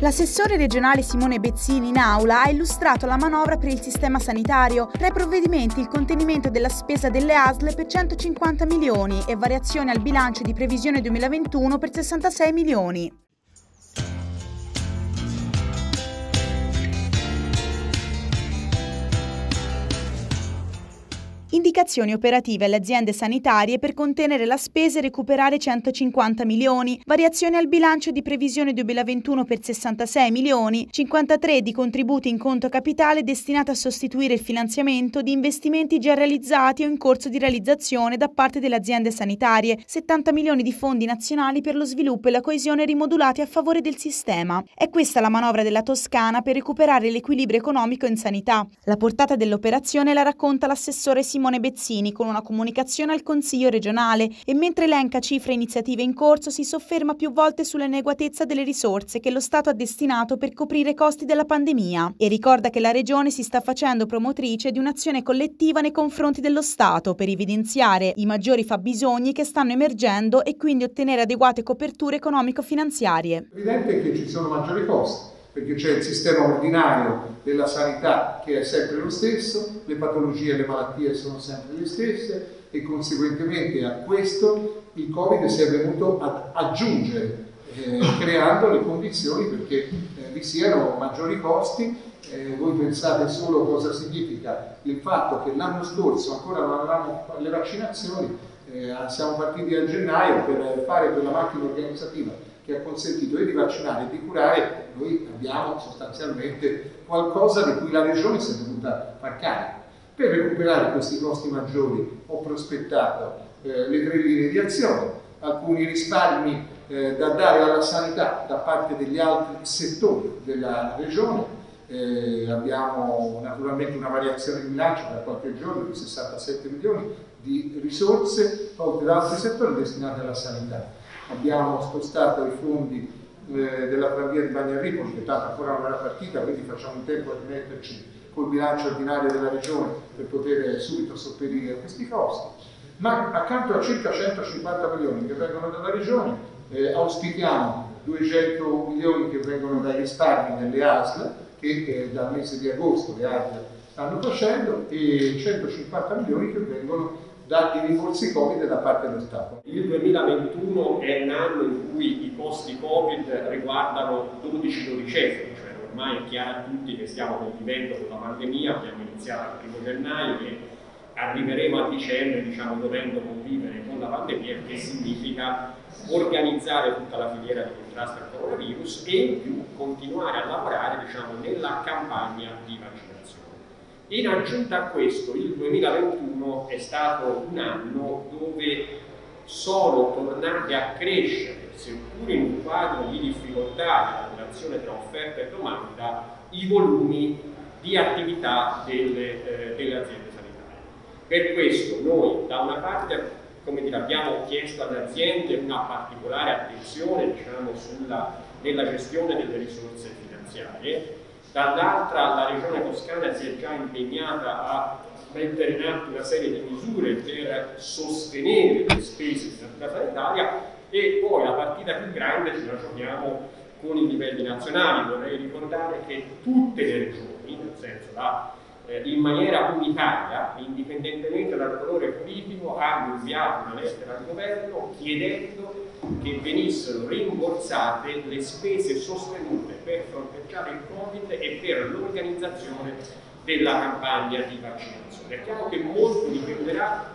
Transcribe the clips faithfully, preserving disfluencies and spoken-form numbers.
L'assessore regionale Simone Bezzini in aula ha illustrato la manovra per il sistema sanitario. Tra i provvedimenti il contenimento della spesa delle A S L per centocinquanta milioni e variazione al bilancio di previsione duemilaventuno per sessantasei milioni. Indicazioni operative alle aziende sanitarie per contenere la spesa e recuperare centocinquanta milioni, variazione al bilancio di previsione duemilaventuno per sessantasei milioni, cinquantatré di contributi in conto capitale destinati a sostituire il finanziamento di investimenti già realizzati o in corso di realizzazione da parte delle aziende sanitarie, settanta milioni di fondi nazionali per lo sviluppo e la coesione rimodulati a favore del sistema. È questa la manovra della Toscana per recuperare l'equilibrio economico in sanità. La portata dell'operazione la racconta l'assessore Simone Bezzini con una comunicazione al Consiglio regionale e mentre elenca cifre e iniziative in corso si sofferma più volte sull'inadeguatezza delle risorse che lo Stato ha destinato per coprire i costi della pandemia e ricorda che la Regione si sta facendo promotrice di un'azione collettiva nei confronti dello Stato per evidenziare i maggiori fabbisogni che stanno emergendo e quindi ottenere adeguate coperture economico-finanziarie. È evidente che ci sono maggiori costi, perché c'è il sistema ordinario della sanità che è sempre lo stesso, le patologie e le malattie sono sempre le stesse e conseguentemente a questo il Covid si è venuto ad aggiungere, eh, creando le condizioni perché eh, vi siano maggiori costi. Eh, voi pensate solo cosa significa il fatto che l'anno scorso ancora non avevamo le vaccinazioni, eh, siamo partiti a gennaio per fare quella macchina organizzativa che ha consentito di vaccinare e di curare. Noi abbiamo sostanzialmente qualcosa di cui la Regione si è dovuta far carico. Per recuperare questi costi maggiori ho prospettato eh, le tre linee di azione, alcuni risparmi eh, da dare alla sanità da parte degli altri settori della Regione. Eh, abbiamo naturalmente una variazione di bilancio da qualche giorno di sessantasette milioni di risorse tolte da altri settori destinate alla sanità. Abbiamo spostato i fondi eh, della tranvia di Bagnaripoli, che tanto ancora non era partita, quindi facciamo in tempo a rimetterci col bilancio ordinario della Regione per poter subito sopperire a questi costi. Ma accanto a circa centocinquanta milioni che vengono dalla Regione, eh, auspichiamo duecento milioni che vengono dai risparmi delle A S L, che eh, dal mese di agosto le A S L stanno facendo, e centocinquanta milioni che vengono dati rimborsi Covid da parte dello Stato. Il duemilaventuno è un anno in cui i costi Covid riguardano dodici dodicesimi, cioè ormai è chiaro a tutti che stiamo convivendo con la pandemia, abbiamo iniziato il primo gennaio e arriveremo a dicembre, diciamo, dovendo convivere con la pandemia, il che significa organizzare tutta la filiera di contrasto al coronavirus e in più continuare a lavorare, diciamo, nella campagna di vaccinazione. In aggiunta a questo, il duemilaventuno è stato un anno dove sono tornate a crescere, seppur in un quadro di difficoltà nella relazione tra offerta e domanda, i volumi di attività delle, eh, delle aziende sanitarie. Per questo noi, da una parte, come dire, abbiamo chiesto alle aziende una particolare attenzione, diciamo, sulla, nella gestione delle risorse finanziarie. Dall'altra la Regione Toscana si è già impegnata a mettere in atto una serie di misure per sostenere le spese di sanità sanitaria e poi la partita più grande ce la giochiamo con i livelli nazionali. Vorrei ricordare che tutte le regioni, nel senso la, eh, in maniera unitaria, indipendentemente dal colore politico, hanno inviato una lettera al governo chiedendo che venissero rimborsate le spese sostenute per fronteggiare il Covid e per l'organizzazione della campagna di vaccinazione. È chiaro che molto dipenderà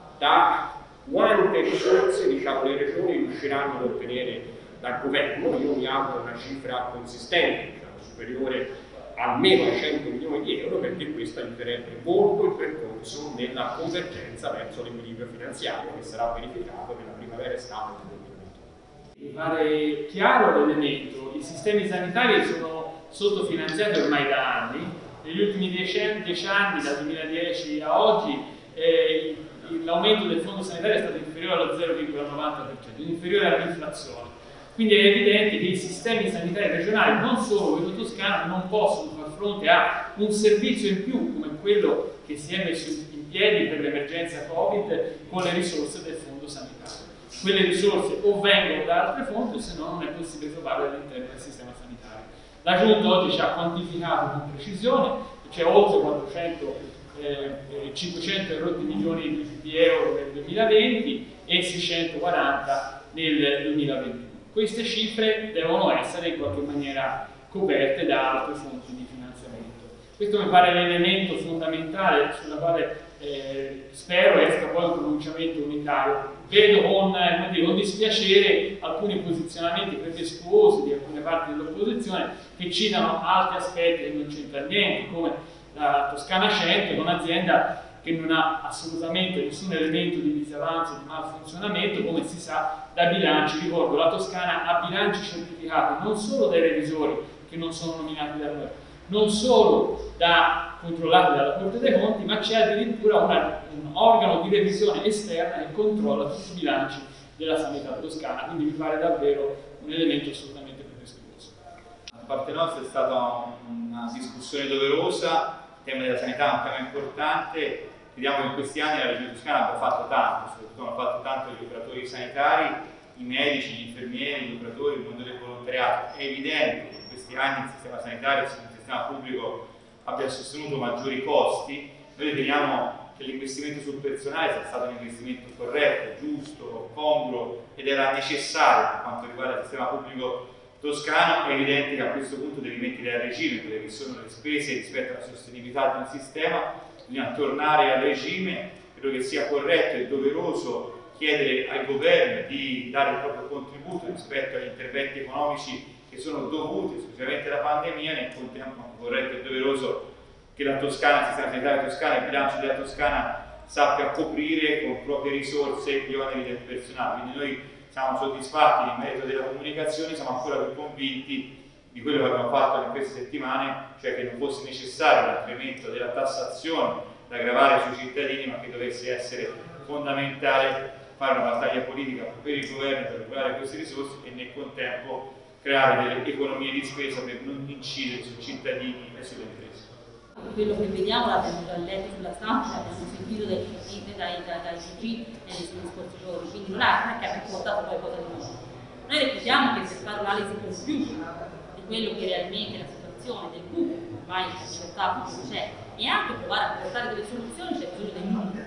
da quante risorse, diciamo, le regioni riusciranno ad ottenere dal governo. Io mi auguro una cifra consistente, diciamo, superiore almeno ai cento milioni di euro, perché questo aiuterebbe molto il percorso nella convergenza verso l'equilibrio finanziario che sarà verificato nella primavera estate. Per fare chiaro l'elemento, i sistemi sanitari sono sottofinanziati ormai da anni. Negli ultimi dieci anni, dal duemiladieci a oggi, eh, l'aumento del fondo sanitario è stato inferiore allo zero virgola novanta per cento, inferiore all'inflazione. Quindi è evidente che i sistemi sanitari regionali, non solo quello toscano, non possono far fronte a un servizio in più come quello che si è messo in piedi per l'emergenza Covid con le risorse del fondo sanitario. Quelle risorse o vengono da altre fonti o se no non è possibile trovarle all'interno del sistema sanitario. La Giunta oggi ci ha quantificato con precisione, c'è oltre quattrocento, eh, cinquecento e rotti milioni di euro nel duemilaventi e seicentoquaranta nel duemilaventuno. Queste cifre devono essere in qualche maniera coperte da altre fonti di finanziamento. Questo mi pare l'elemento fondamentale sulla quale eh, spero esca poi un pronunciamento unitario. Vedo con, eh, dire, con dispiacere alcuni posizionamenti pretestuosi di alcune parti dell'opposizione che citano altri aspetti che non c'entra niente, come la Toscana cento, che è un'azienda che non ha assolutamente nessun elemento di disavanzo, di malfunzionamento, come si sa da bilanci. Ricordo, la Toscana ha bilanci certificati non solo dai revisori che non sono nominati da noi, non solo da, controllati dalla Corte dei Conti, ma c'è addirittura una, un organo di revisione esterna che controlla tutti i bilanci della sanità toscana, quindi mi pare davvero un elemento assolutamente pretestuoso. Da parte nostra è stata una discussione doverosa, il tema della sanità è un tema importante. Crediamo che in questi anni la Regione Toscana abbia fatto tanto, soprattutto hanno fatto tanto gli operatori sanitari, i medici, gli infermieri, gli operatori, il mondo del volontariato. È evidente che in questi anni il sistema sanitario, il sistema pubblico abbia sostenuto maggiori costi. Noi riteniamo che l'investimento sul personale sia stato un investimento corretto, giusto, congruo ed era necessario per quanto riguarda il sistema pubblico toscano. È evidente che a questo punto devi mettere a regime quelle che sono le spese rispetto alla sostenibilità di un sistema. Bisogna tornare al regime. Credo che sia corretto e doveroso chiedere al governo di dare il proprio contributo rispetto agli interventi economici che sono dovuti esclusivamente alla pandemia. Nel contempo è corretto e doveroso che la Toscana, il sistema sanitario toscano, il bilancio della Toscana sappia coprire con proprie risorse gli oneri del personale. Quindi noi siamo soddisfatti in merito della comunicazione, siamo ancora più convinti di quello che abbiamo fatto in queste settimane, cioè che non fosse necessario l'incremento della tassazione da gravare sui cittadini, ma che dovesse essere fondamentale fare una battaglia politica per il governo per recuperare queste risorse e nel contempo creare delle economie di spesa per non incidere sui cittadini e sulle imprese. Quello che vediamo l'abbiamo già letto sulla stampa, l'abbiamo sentito dai dai, dai, dai T G negli scorsi giorni, quindi non è che abbiamo portato qualcosa di nuovo. Noi reputiamo che per fare un'analisi compiuta di quello che realmente è la situazione del buco, ormai accertato che c'è, e anche provare a portare delle soluzioni, c'è bisogno dei numeri.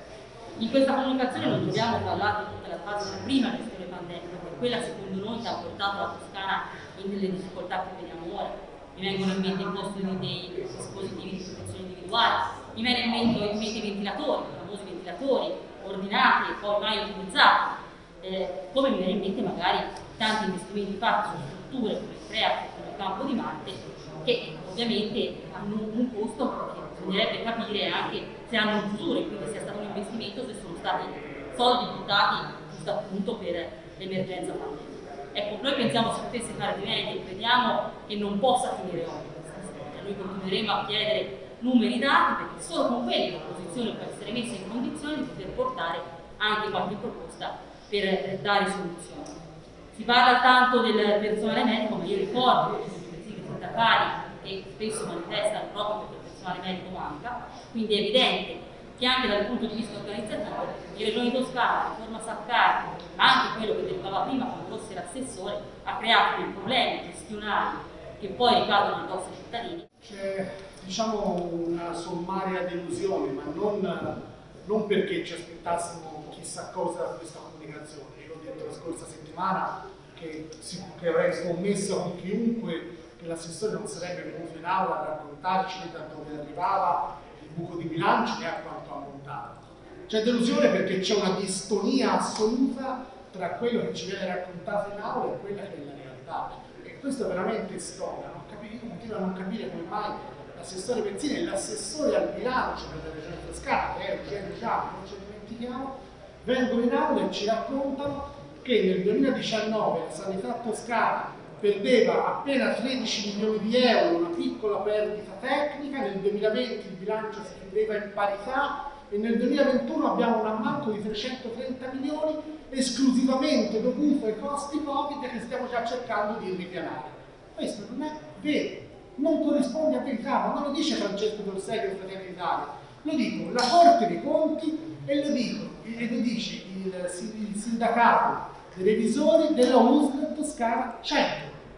In questa comunicazione non dobbiamo parlare di tutta la fase della prima gestione pandemica, perché quella secondo noi che ha portato la Toscana nelle difficoltà che vediamo ora. Mi vengono in mente i costi dei dispositivi di protezione individuale, mi vengono in mente, in mente i ventilatori, i famosi ventilatori ordinati e poi mai utilizzati, eh, come mi viene in mente magari tanti investimenti fatti su strutture come il PREAC, come il campo di Marte, che ovviamente hanno un costo perché bisognerebbe capire anche se hanno un futuro e quindi sia stato un investimento, se sono stati soldi buttati giusto appunto per l'emergenza pandemica. Ecco, noi pensiamo si potesse fare di meglio, crediamo che non possa finire oggi questa storia. Noi continueremo a chiedere numeri dati perché solo con quelli l'opposizione può essere messa in condizione di poter portare anche qualche proposta per dare soluzioni. Si parla tanto del personale medico, ma io ricordo che i consigli sindacali che spesso manifestano proprio perché il personale medico manca, quindi è evidente che anche dal punto di vista organizzativo le regioni toscane, la riforma Saccari, ma anche quello che derivava prima quando fosse l'assessore, ha creato dei problemi gestionali che poi ricadono addosso ai cittadini. C'è diciamo una sommaria delusione, ma non, non perché ci aspettassimo chissà cosa da questa comunicazione. Io l'ho detto la scorsa settimana che, che avrei scommesso con chiunque che l'assessore non sarebbe venuto in aula a raccontarci da dove arrivava il buco di bilancio e a quanto ha montato. C'è delusione perché c'è una distonia assoluta tra quello che ci viene raccontato in aula e quella che è la realtà. E questo veramente storia. Non capisco, continuo a non capire come mai l'assessore Pezzini e l'assessore al bilancio per la regione Toscana, che è Eugenio Ciampi, non ce lo dimentichiamo, vengono in aula e ci raccontano che nel duemiladiciannove la sanità toscana perdeva appena tredici milioni di euro, una piccola perdita tecnica, nel duemilaventi il bilancio si chiudeva in parità e nel duemilaventuno abbiamo un ammanco di trecentotrenta milioni esclusivamente dovuto ai costi Covid che stiamo già cercando di ripianare. Questo non è vero, non corrisponde a verità, ma non lo dice Francesco Dorsey o Fratelli d'Italia, lo dicono la Corte dei Conti e lo, dicono, e lo dice il, il sindacato dei revisori della U S L Toscana cento.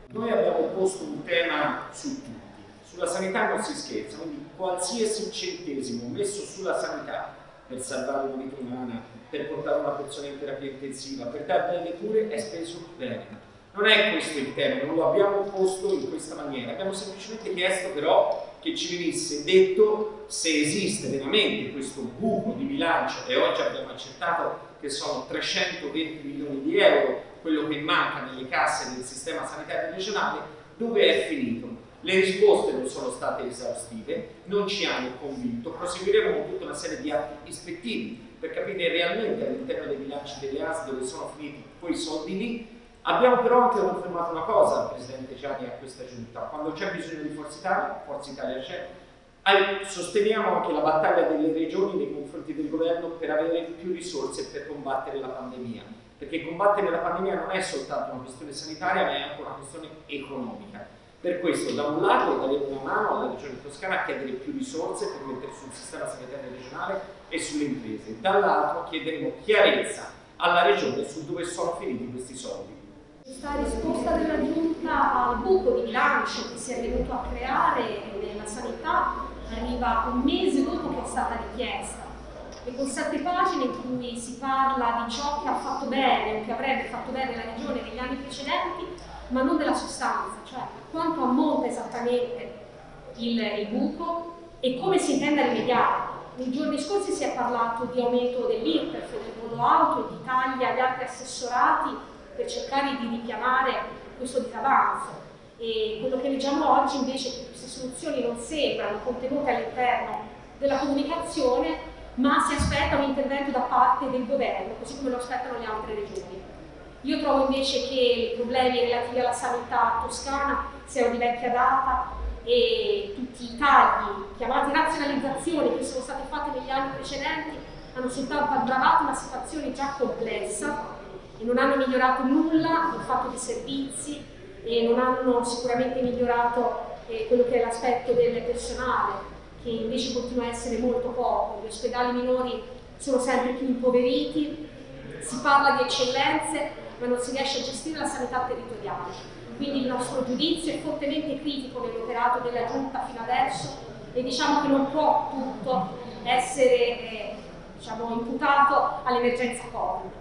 Noi abbiamo posto un tema su tutti, sulla sanità non si scherza, quindi qualsiasi centesimo messo sulla sanità per salvare una vita umana, per portare una persona in terapia intensiva, per dare delle cure è speso bene. Non è questo il tema, non lo abbiamo posto in questa maniera, abbiamo semplicemente chiesto però che ci venisse detto se esiste veramente questo buco di bilancio, e oggi abbiamo accettato che sono trecentoventi milioni di euro quello che manca nelle casse del sistema sanitario regionale, dove è finito. Le risposte non sono state esaustive, non ci hanno convinto, proseguiremo con tutta una serie di atti ispettivi per capire realmente all'interno dei bilanci delle A S dove sono finiti quei soldi lì. Abbiamo però anche confermato una cosa al Presidente Ciani e a questa Giunta: quando c'è bisogno di Forza Italia, Forza Italia c'è. Sosteniamo anche la battaglia delle regioni nei confronti del governo per avere più risorse per combattere la pandemia, perché combattere la pandemia non è soltanto una questione sanitaria, ma è anche una questione economica. Per questo da un lato daremo una mano alla Regione Toscana a chiedere più risorse per mettere sul sistema sanitario regionale e sulle imprese, dall'altro chiederemo chiarezza alla Regione su dove sono finiti questi soldi. Questa risposta della Giunta al buco di bilancio che si è venuto a creare nella sanità arriva un mese dopo che è stata richiesta, e con sette pagine in cui si parla di ciò che ha fatto bene o che avrebbe fatto bene la Regione negli anni precedenti, ma non della sostanza, cioè quanto ammonta esattamente il, il buco e come si intende rimediare. Nei giorni scorsi si è parlato di aumento dell'I R P E F, del bono auto e di tagli agli altri assessorati per cercare di ripianare questo disavanzo. E quello che leggiamo oggi invece è che queste soluzioni non sembrano contenute all'interno della comunicazione, ma si aspetta un intervento da parte del governo, così come lo aspettano le altre regioni. Io trovo invece che i problemi relativi alla sanità toscana siano di vecchia data e tutti i tagli, chiamati razionalizzazioni, che sono state fatte negli anni precedenti hanno soltanto aggravato una situazione già complessa e non hanno migliorato nulla in fatto di servizi e non hanno sicuramente migliorato eh, quello che è l'aspetto del personale, che invece continua a essere molto poco. Gli ospedali minori sono sempre più impoveriti, si parla di eccellenze, ma non si riesce a gestire la sanità territoriale. Quindi il nostro giudizio è fortemente critico nell'operato della Giunta fino adesso e diciamo che non può tutto essere eh, diciamo, imputato all'emergenza Covid.